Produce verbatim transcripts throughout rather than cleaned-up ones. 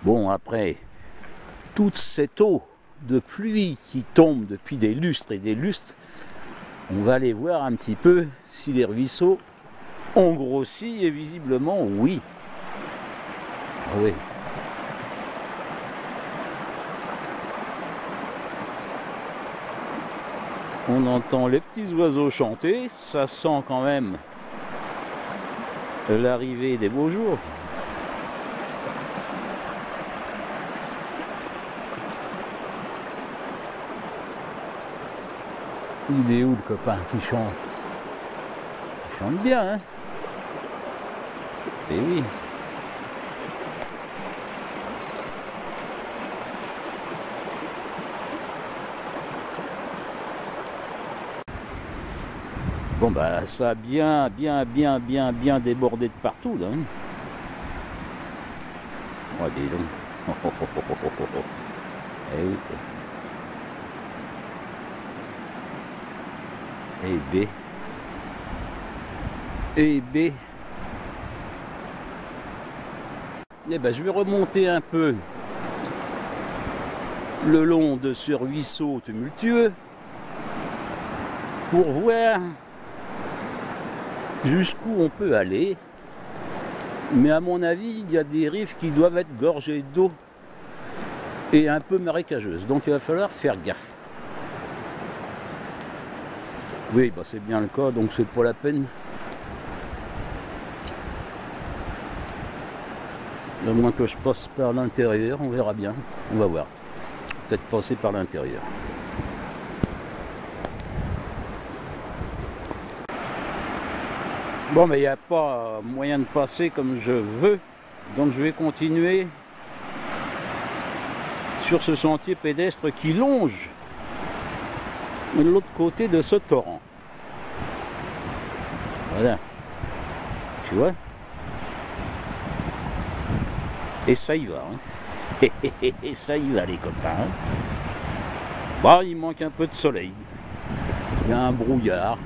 Bon, après, toute cette eau de pluie qui tombe depuis des lustres et des lustres, on va aller voir un petit peu si les ruisseaux ont grossi, et visiblement oui. Ah oui. On entend les petits oiseaux chanter, ça sent quand même l'arrivée des beaux jours. Il est où le copain qui chante? Il chante bien, hein? Eh oui. Bon bah ça a bien, bien, bien, bien, bien débordé de partout là. Hein. Oh dis donc. Oh, oh, oh, oh, oh, oh, oh. Eh oui. Et B. Et B. Eh ben je vais remonter un peu le long de ce ruisseau tumultueux pour voir jusqu'où on peut aller, mais à mon avis il y a des rives qui doivent être gorgées d'eau et un peu marécageuses, donc il va falloir faire gaffe. Oui, bah c'est bien le cas, donc c'est pas la peine, à moins que je passe par l'intérieur, on verra bien, on va voir, peut-être passer par l'intérieur. Bon, mais il n'y a pas moyen de passer comme je veux, donc je vais continuer sur ce sentier pédestre qui longe l'autre côté de ce torrent. Voilà, tu vois, et ça y va, hein. Et ça y va les copains. Bah, il manque un peu de soleil, il y a un brouillard.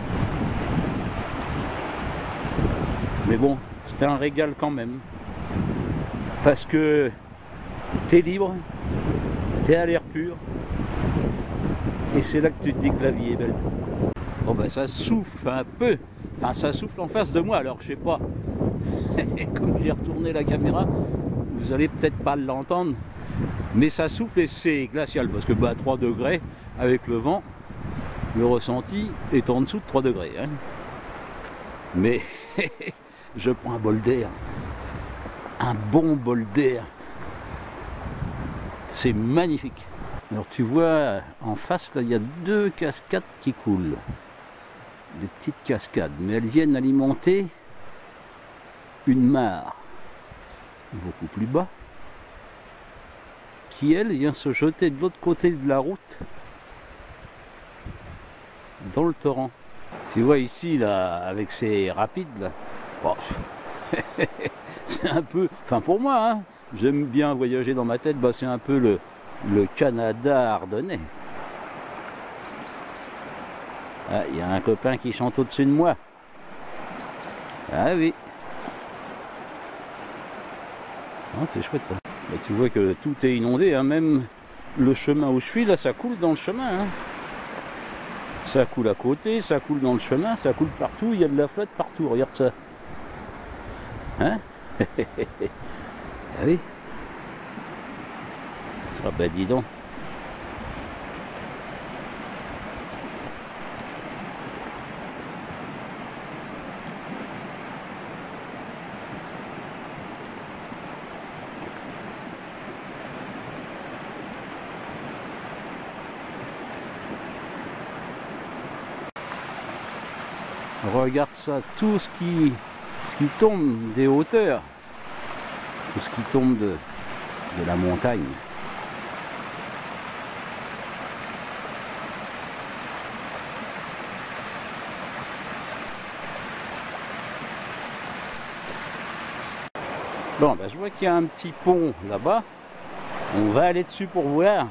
Mais bon, c'est un régal quand même. Parce que t'es libre, t'es à l'air pur. Et c'est là que tu te dis que la vie est belle. Bon ben ça souffle un peu. Enfin ça souffle en face de moi, alors je sais pas. Comme j'ai retourné la caméra, vous allez peut-être pas l'entendre. Mais ça souffle et c'est glacial. Parce que bah, à trois degrés, avec le vent, le ressenti est en dessous de trois degrés. Hein. Mais je prends un bol d'air, un bon bol d'air, c'est magnifique. Alors tu vois, en face, là, il y a deux cascades qui coulent, des petites cascades, mais elles viennent alimenter une mare, beaucoup plus bas, qui elle vient se jeter de l'autre côté de la route, dans le torrent. Tu vois ici, là, avec ces rapides, là, oh, c'est un peu, enfin pour moi, hein, j'aime bien voyager dans ma tête, bah c'est un peu le, le Canada ardennais. Ah, il y a un copain qui chante au-dessus de moi. Ah oui. Ah, c'est chouette. Hein. Bah, tu vois que tout est inondé, hein, même le chemin où je suis, là, ça coule dans le chemin. Hein. Ça coule à côté, ça coule dans le chemin, ça coule partout, il y a de la flotte partout, regarde ça. Hein? Ah oui. Ah ben dis donc. Regarde ça, tout ce qui, ce qui tombe des hauteurs, tout ce qui tombe de, de la montagne. Bon, ben, je vois qu'il y a un petit pont là-bas. On va aller dessus pour voir.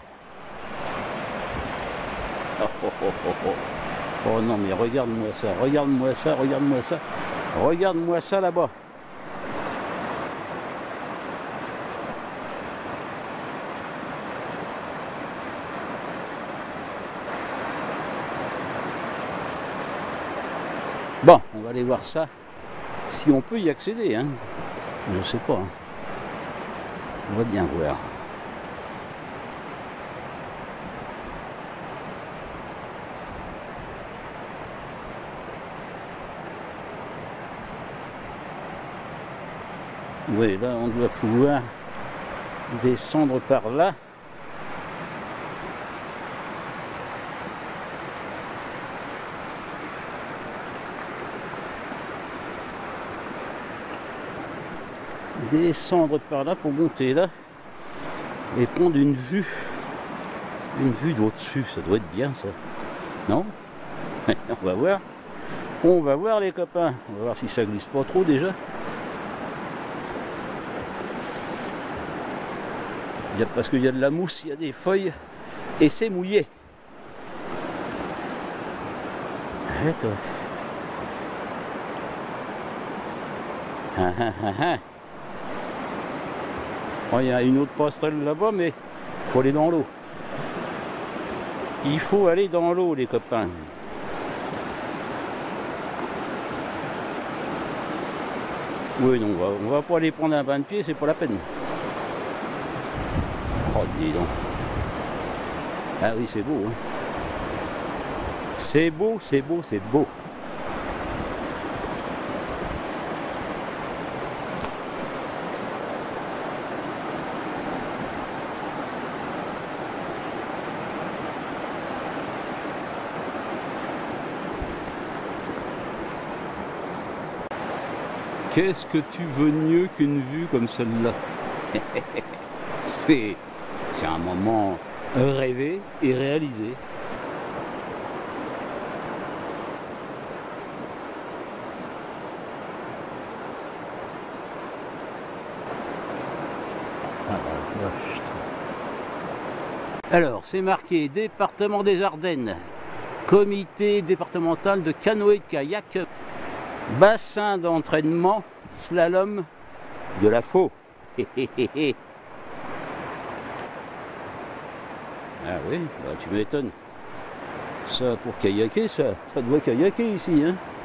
Oh, oh, oh, oh, oh. Oh non, mais regarde-moi ça, regarde-moi ça, regarde-moi ça, regarde-moi ça là-bas. Bon, on va aller voir ça, si on peut y accéder, hein. Je sais pas. Hein. On va bien voir. Oui, là, on doit pouvoir descendre par là. Descendre par là pour monter là et prendre une vue une vue d'au-dessus. Ça doit être bien ça, non? On va voir, on va voir les copains, on va voir si ça glisse pas trop déjà. Il y a, parce qu'il y a de la mousse, il y a des feuilles et c'est mouillé. Arrête. Ah, ah, ah, ah. Bon, il y a une autre passerelle là-bas, mais il faut aller dans l'eau. Il faut aller dans l'eau, les copains. Oui, non, on va, on va pas aller prendre un bain de pied, c'est pas la peine. Oh, dis donc. Ah oui, c'est beau. Hein. C'est beau, c'est beau, c'est beau. Qu'est-ce que tu veux mieux qu'une vue comme celle-là? C'est un moment rêvé et réalisé. Ah, la vache. Alors, c'est marqué département des Ardennes, comité départemental de canoë-kayak. Bassin d'entraînement slalom de la Faux. Ah oui, bah, tu m'étonnes. Ça pour kayaker, ça, ça doit kayaker ici, hein.